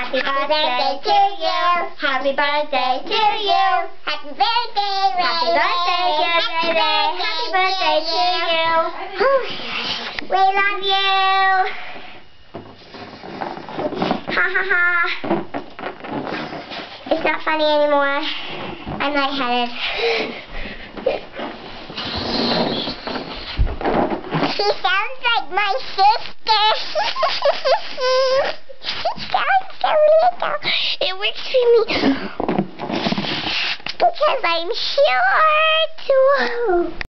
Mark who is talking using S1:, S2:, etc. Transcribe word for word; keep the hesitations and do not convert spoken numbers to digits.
S1: Happy birthday to you. Happy birthday to you. Happy birthday, Happy birthday, dear Ray. Happy birthday to you. We love you. Ha ha ha. It's not funny anymore. I'm lightheaded. She sounds like my sister. She sounds so little. It works for me because I'm short.